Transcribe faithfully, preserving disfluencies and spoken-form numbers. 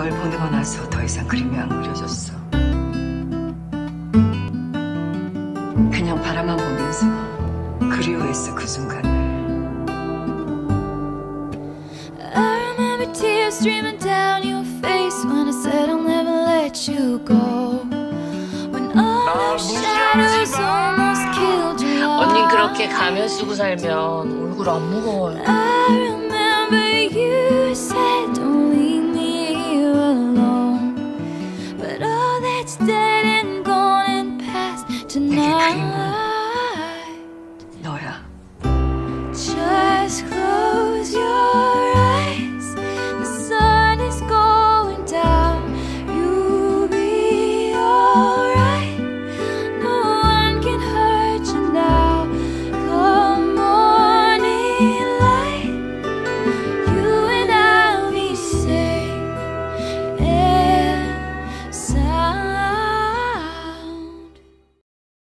널 보내고 나서 더 이상 그림이 안 그려졌어. 그냥 바라만 보면서 그리워했어, 그 순간을. I remember tears streaming down your face when I said I'll never let you go. When all the shadows almost killed you. 언니 그렇게 가면 쓰고 살면 얼굴 안 무거워요. I remember you said don't